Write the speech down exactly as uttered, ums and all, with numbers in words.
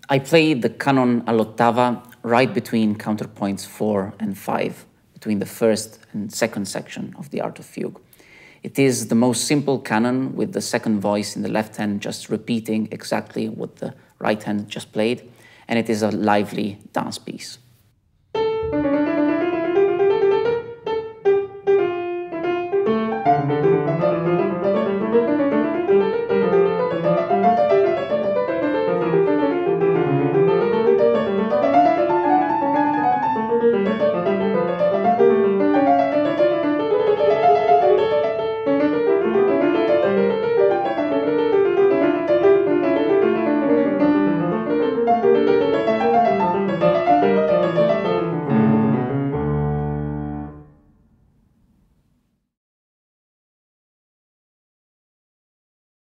I played the Canon alla Ottava right between counterpoints four and five, between the first and second section of the Art of Fugue. It is the most simple canon, with the second voice in the left hand just repeating exactly what the right hand just played, and it is a lively dance piece.